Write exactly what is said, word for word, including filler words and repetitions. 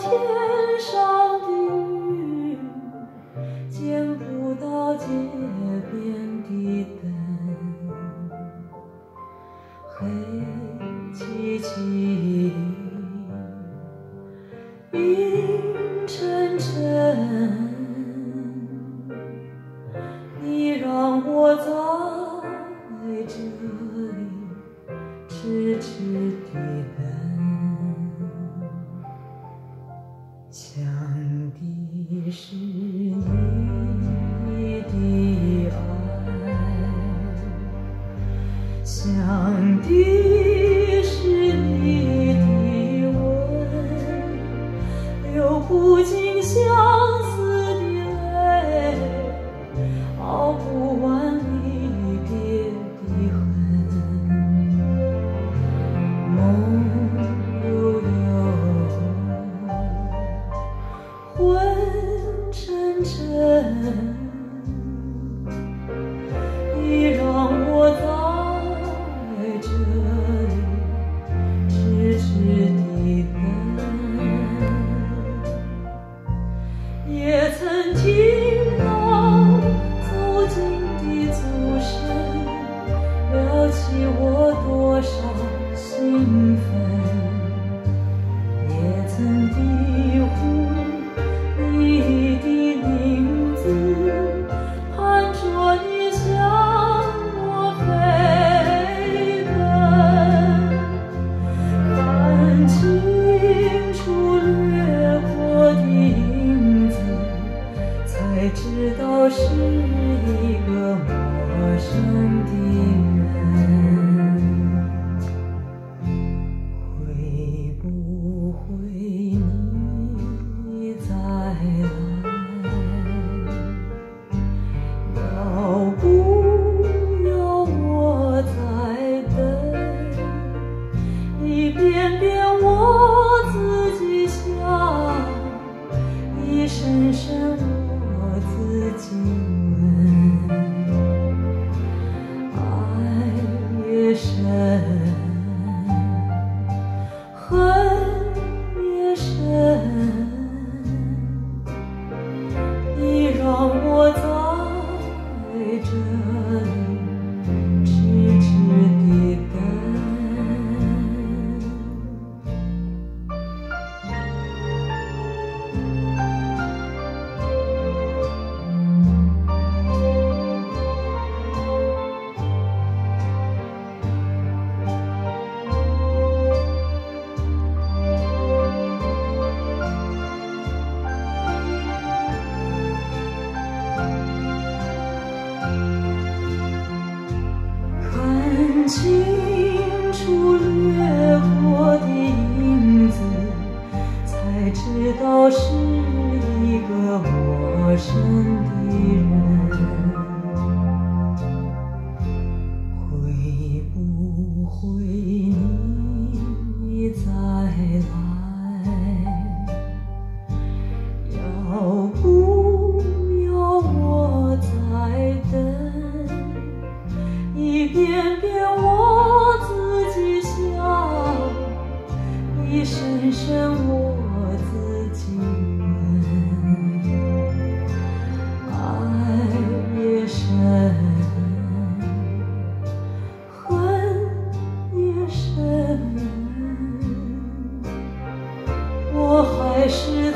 天上的云，见不到街边的灯，黑漆漆，阴沉沉，你让我在这里痴痴地等。想的是你的爱，想的是你的吻，流不尽相思的泪，熬不完离别的恨。梦悠悠，昏沉沉，你让我在这里痴痴地等。也曾听到走近的足声，撩起我多少兴奋。也曾低呼你的名字，盼着你向我飞奔。看清楚掠过的影子，才知道是一个陌生的人。会不会你再来？要不要我再等？一遍遍我自己想，一声声我自己问。爱越深，恨越深，你让我在这里痴痴地等。看清楚掠过的影子，才知道是一个陌生的人。会不会你再来？要不要我再等？一遍遍我自己想，一声声我自己问。爱越深，恨越深，我还是